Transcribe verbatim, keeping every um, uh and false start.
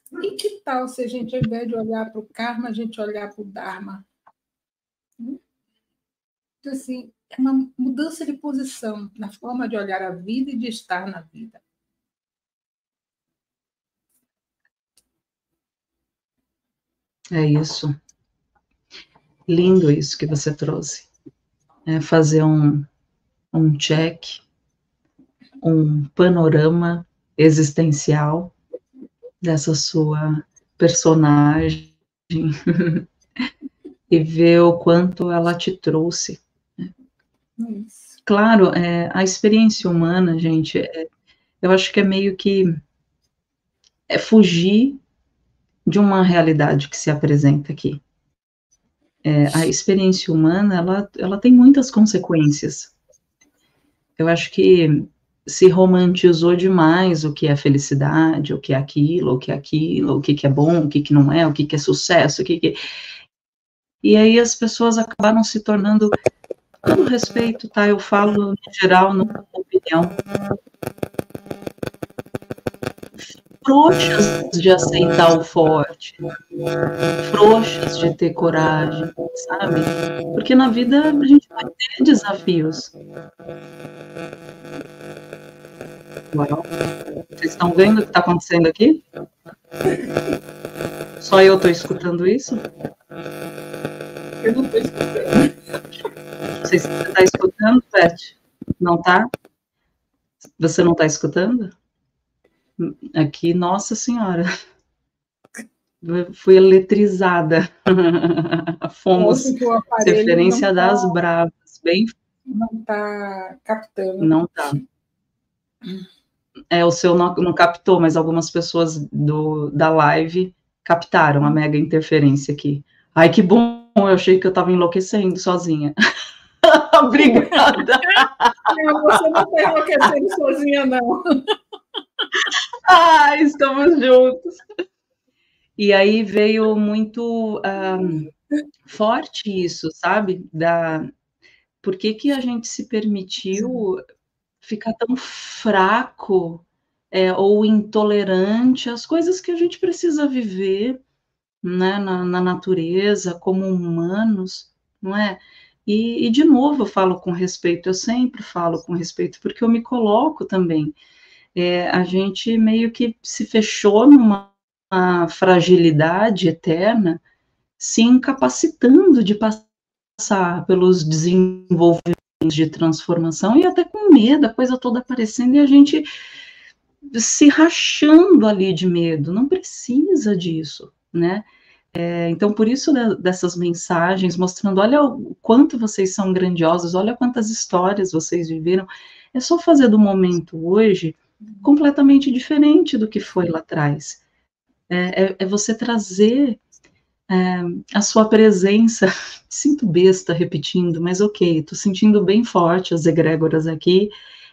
E que tal se a gente, ao invés de olhar para o karma, a gente olhar para o dharma? Então, assim, é uma mudança de posição na forma de olhar a vida e de estar na vida. É isso. Lindo isso que você trouxe. É fazer um, um check, um panorama existencial dessa sua personagem e ver o quanto ela te trouxe. Isso. Claro, é, a experiência humana, gente, é, eu acho que é meio que é fugir de uma realidade que se apresenta aqui. É, a experiência humana, ela, ela tem muitas consequências. Eu acho que se romantizou demais o que é felicidade, o que é aquilo, o que é aquilo, o que, que é bom, o que, que não é, o que, que é sucesso, o que, que... E aí as pessoas acabaram se tornando, com todo respeito, tá? Eu falo, no geral, não tenho opinião, frouxas de aceitar o forte, frouxas de ter coragem, sabe? Porque na vida a gente vai ter desafios. Uau. Vocês estão vendo o que está acontecendo aqui? Só eu estou escutando isso? Eu não estou escutando. Você está escutando, Beth? Não está? Você não está escutando? Aqui, nossa senhora. Fui eletrizada. Fomos referência das tá, bravas. Bem... Não está captando. Não está. É, o seu não, não captou, mas algumas pessoas do, da live captaram a mega interferência aqui. Ai, que bom, eu achei que eu estava enlouquecendo sozinha. Obrigada. Não, você não está enlouquecendo sozinha, não. Ah, estamos juntos. E aí veio muito um, forte isso, sabe? Da... Por que, que a gente se permitiu ficar tão fraco é, ou intolerante às coisas que a gente precisa viver, né, na, na natureza, como humanos, não é? E, e, de novo, eu falo com respeito, eu sempre falo com respeito, porque eu me coloco também. É, a gente meio que se fechou numa fragilidade eterna, se incapacitando de passar pelos desenvolvimentos de transformação e até com medo, a coisa toda aparecendo e a gente se rachando ali de medo. Não precisa disso, né? É, então, por isso né, dessas mensagens, mostrando, olha o quanto vocês são grandiosos, olha quantas histórias vocês viveram, é só fazer do momento hoje completamente diferente do que foi lá atrás. É, é, é você trazer é, a sua presença, sinto besta repetindo, mas ok, estou sentindo bem forte as egrégoras aqui,